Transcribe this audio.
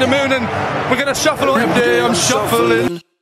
the moon, and we're going to shuffle all day. I'm shuffling.